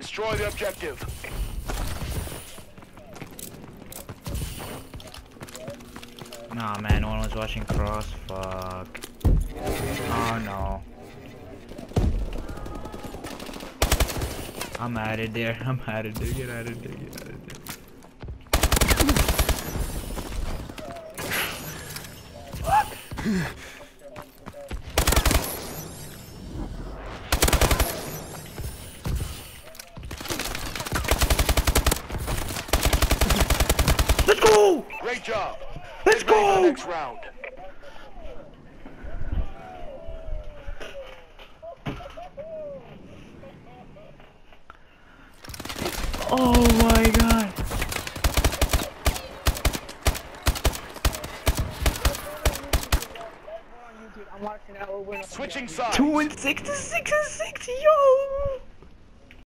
Destroy the objective. Nah, man, no one was watching Cross. Fuck. Oh no. I'm out of there. I'm out of there. Get out of there. Get out of there. Fuck. Let's go! Great job. Let's Get ready for the go! next round. Oh my god. Switching sides. 2 and 6 to 6 and 6, yo!